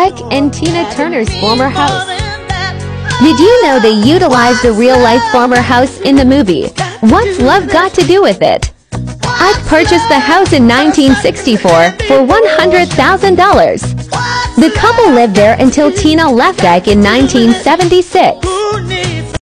Dyke and Tina Turner's former house. Did you know they utilized a real-life former house in the movie? What's love got to do with it? Ike purchased the house in 1964 for $100,000. The couple lived there until Tina left Ike in 1976.